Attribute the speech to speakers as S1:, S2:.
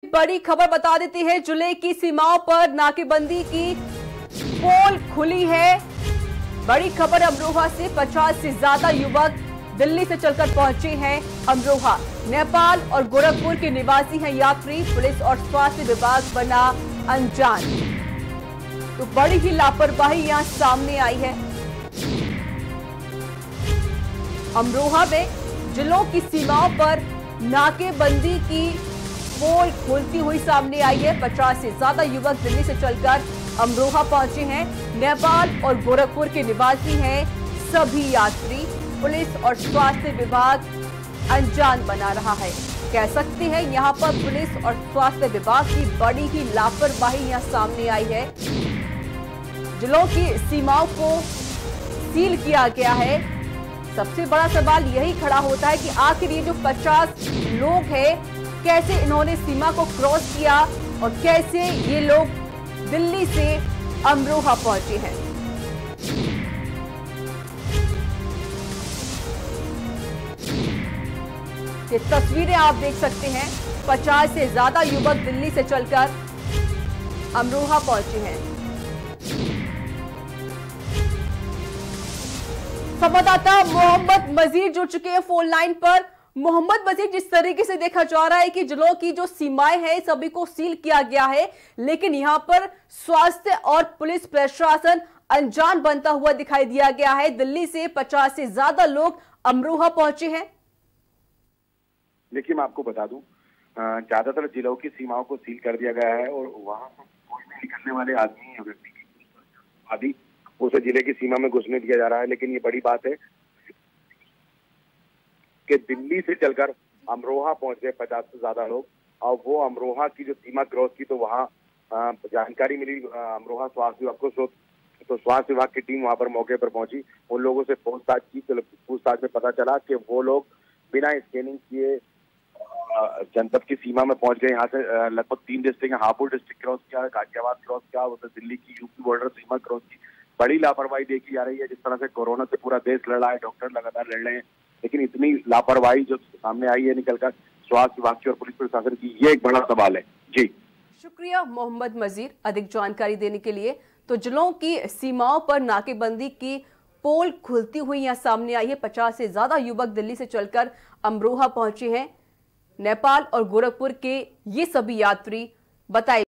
S1: बड़ी खबर बता देती है। जिले की सीमाओं पर नाकेबंदी की पोल खुली है। बड़ी खबर अमरोहा से 50 से ज्यादा युवक दिल्ली से चलकर पहुंचे हैं अमरोहा। नेपाल और गोरखपुर के निवासी हैं यात्री। पुलिस और स्वास्थ्य विभाग बना अनजान। तो बड़ी ही लापरवाही यहां सामने आई है। अमरोहा में जिलों की सीमाओं पर नाकेबंदी की पोल खुलती हुई सामने आई है। 50 से ज्यादा युवक दिल्ली से चलकर अमरोहा पहुंचे हैं। नेपाल और गोरखपुर के निवासी हैं सभी यात्री। पुलिस और स्वास्थ्य विभाग अनजान बना रहा है। कह सकते हैं यहां पर पुलिस और स्वास्थ्य विभाग की बड़ी ही लापरवाही यहां सामने आई है। जिलों की सीमाओं को सील किया गया है। सबसे बड़ा सवाल यही खड़ा होता है कि आखिर ये जो 50 लोग हैं, कैसे इन्होंने सीमा को क्रॉस किया और कैसे ये लोग दिल्ली से अमरोहा पहुंचे हैं। ये तस्वीरें आप देख सकते हैं। 50 से ज्यादा युवक दिल्ली से चलकर अमरोहा पहुंचे हैं। संवाददाता मोहम्मद मजीद जुड़ चुके हैं फोन लाइन पर। मोहम्मद मजीद, जिस तरीके से देखा जा रहा है कि जिलों की जो सीमाएं हैं सभी को सील किया गया है, लेकिन यहां पर स्वास्थ्य और पुलिस प्रशासन अनजान बनता हुआ दिखाई दिया गया है। दिल्ली से 50 से ज्यादा लोग अमरोहा पहुंचे हैं।
S2: देखिए, मैं आपको बता दूं, ज्यादातर जिलों की सीमाओं को सील कर दिया गया है और वहां से कोई भी निकलने वाले आदमी या व्यक्ति की आदि उसे जिले की सीमा में घुसने दिया जा रहा है। लेकिन ये बड़ी बात है कि दिल्ली से चलकर अमरोहा पहुंच गए 50 से ज्यादा लोग, और वो अमरोहा की जो सीमा क्रॉस की तो वहाँ जानकारी मिली अमरोहा स्वास्थ्य विभाग को। तो स्वास्थ्य विभाग की टीम वहां पर मौके पर पहुंची, उन लोगों से पूछताछ की। तो पूछताछ में पता चला कि वो लोग बिना स्कैनिंग किए जनपद की सीमा में पहुंच गए। यहाँ से लगभग 3 डिस्ट्रिक्ट, हापुड़ डिस्ट्रिक्ट क्रॉस किया, गाजियाबाद क्रॉस किया, उधर दिल्ली की यूपी बॉर्डर सीमा क्रॉस की। बड़ी लापरवाही देखी जा रही है। जिस तरह से कोरोना से पूरा देश लड़ रहा है, डॉक्टर लगातार लड़ रहे हैं, लेकिन इतनी लापरवाही जो सामने आई है निकलकर स्वास्थ्य विभाग की और पुलिस प्रशासन की, ये एक बड़ा सवाल है। जी
S1: शुक्रिया मोहम्मद मजीद अधिक जानकारी देने के लिए। तो जिलों की सीमाओं पर नाकेबंदी की पोल खुलती हुई यहां सामने आई है। 50 से ज्यादा युवक दिल्ली से चलकर अमरोहा पहुंचे हैं। नेपाल और गोरखपुर के ये सभी यात्री बताए